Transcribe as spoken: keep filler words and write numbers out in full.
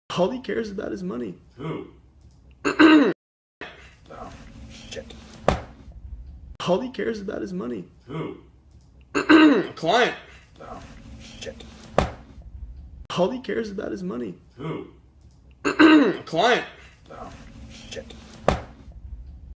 All he cares about is money. Who? Oh, shit. All he cares about is money. Who? Client. Oh, shit. All he cares about is money. Who? Client. Oh, shit.